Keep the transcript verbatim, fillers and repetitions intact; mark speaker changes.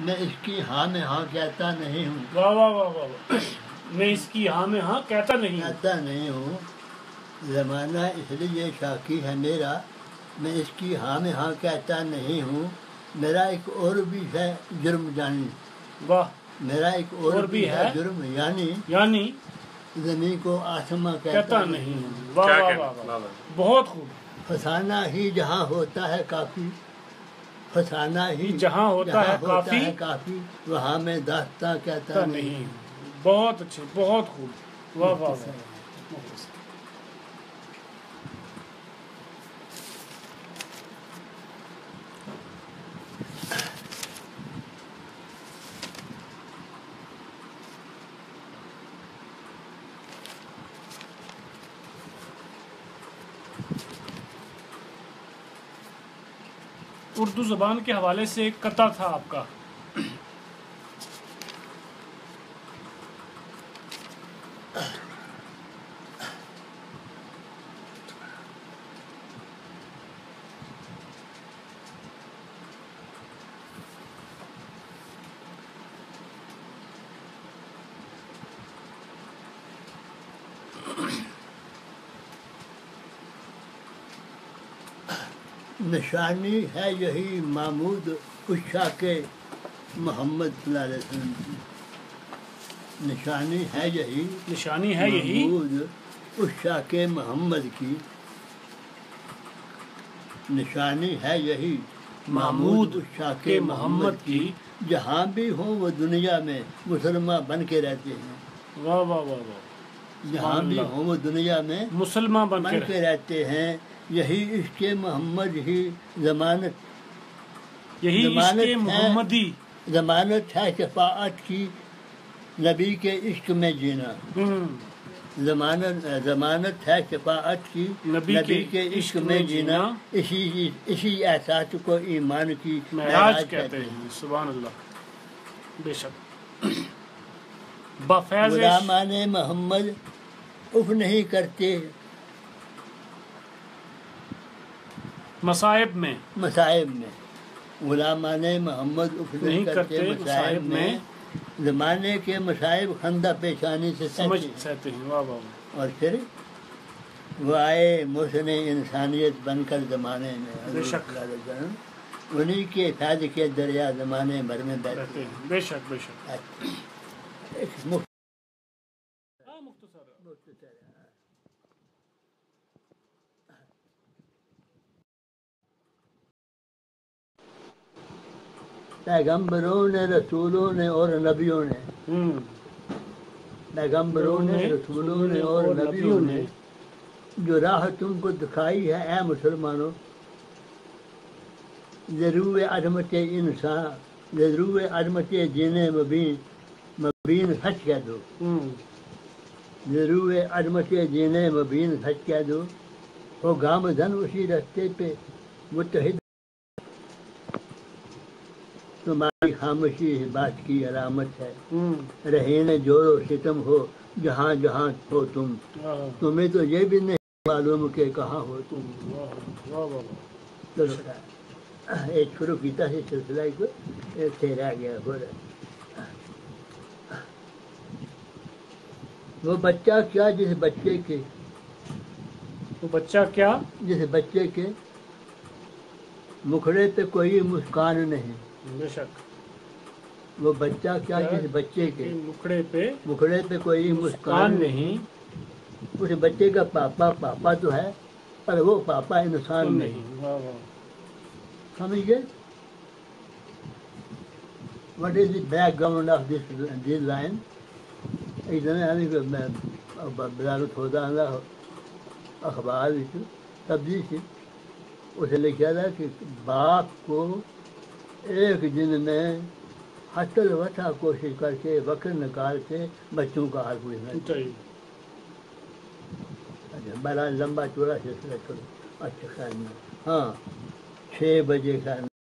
Speaker 1: میں اس کی ہاں میں ہاں کہتا نہیں ہوں.
Speaker 2: واہ واہ واہ واہ. میں اس کی ہاں میں ہاں کہتا نہیں ہوں.
Speaker 1: کہتا نہیں ہوں. زمانہ اس لیے شاکی ہے میرا، میں اس کی ہاں میں ہاں کہتا نہیں ہوں. میرا ایک اور بھی ہے جرم جانی.
Speaker 2: واہ.
Speaker 1: میرا ایک اور, اور بھی ہے جرم یعنی
Speaker 2: یعنی
Speaker 1: زمین کو آسماں کہتا,
Speaker 2: کہتا نہیں ہوں. واہ واہ واہ واہ. بہت خوب.
Speaker 1: فسانہ ہی جہاں ہوتا ہے کافی، فسانہ ہی
Speaker 2: جہاں ہوتا ہے کافی
Speaker 1: کافی وہاں میں داستاں کہتا نہیں.
Speaker 2: بہت اچھے، بہت خوب. واہ واہ واہ. اردو زبان کے حوالے سے ایک قطعہ تھا آپ کا.
Speaker 1: نشانی ہے یہی محمود الشاق محمد صلی اللہ علیہ وسلم کی. نشانی ہے یہی
Speaker 2: نشانی ہے یہی
Speaker 1: محمود الشاق محمد کی. نشانی ہے یہی
Speaker 2: محمود
Speaker 1: الشاق
Speaker 2: محمد کی.
Speaker 1: جہاں بھی ہوں وہ دنیا میں مسلمان بن کے رہتے ہیں.
Speaker 2: واہ واہ واہ واہ.
Speaker 1: جہاں بھی ہوں وہ دنیا میں
Speaker 2: مسلمان بن
Speaker 1: بن کے رہتے ہیں. یہی عشق محمد ہی ضمانت
Speaker 2: یہی عشق محمدی
Speaker 1: ضمانت ہے شفاعت کی نبی کے عشق میں جینا. ضمانت ضمانت ہے شفاعت کی نبی کے عشق میں جینا. اسی اسی احساس کو ایمان کی
Speaker 2: معراج کہتے ہیں. سبحان اللہ. بے شک.
Speaker 1: غلامان محمد اف نہیں کرتے
Speaker 2: مصائب میں
Speaker 1: مصائب میں. غلامان محمد اف نہیں کرتے مصائب میں. زمانے کے مصائب خندہ پیشانی سے
Speaker 2: سہتے ہیں. واہ واہ.
Speaker 1: اور پھر وہ آئے محسن انسانیت بن کر زمانے میں.
Speaker 2: بے شک.
Speaker 1: انہی کے فیض کے دریا زمانے بھر میں بہتے
Speaker 2: ہیں. بے شک بے شک.
Speaker 1: پیغمبروں نے، رسولوں نے اور نبیوں نے پیغمبروں نے، رسولوں نے اور نبیوں نے جو راہ تم کو دکھائی ہے اے مسلمانوں، ضرور عظمت انسان ضرور عظمت جینے مبین مبین سچ کہہ دو. ضرور عظمت جینے مبین سچ کہہ دو. ہو گامزن اسی رستے پہ متحد. تمہاری خاموشی اس بات کی علامت ہے. رہین جور و ستم ہو جہاں جہاں ہو تم. تمہیں تو یہ بھی نہیں معلوم کہ کہاں ہو تم. چلو ایک شروع کیتا ہے سلسلہ کو، ایک سے رہ گیا. ہو رہا وہ بچہ کیا جس بچے کے
Speaker 2: وہ بچہ کیا
Speaker 1: جس بچے کے مکھڑے پہ کوئی مسکان نہیں.
Speaker 2: بے شک.
Speaker 1: وہ بچہ کیا جس بچے کے
Speaker 2: مکھڑے پہ
Speaker 1: مکھڑے پہ کوئی مسکان نہیں. اس بچے کا پاپا پاپا تو ہے پر وہ پاپا انسان نہیں. سمجھ گئے؟ What is the background of this this line? ایک دن میں بلالت ہوتا ہوں اخبار سبزی سے اسے لکھا تھا کہ باپ کو ایک دن میں حتل وٹھا کوشش کر کے وقت نکال کے بچوں کا حال پوچھنا چاہیے. بڑا لمبا چوڑا سلسلہ کرو. اچھا خیر میں ہاں چھ بجے خیر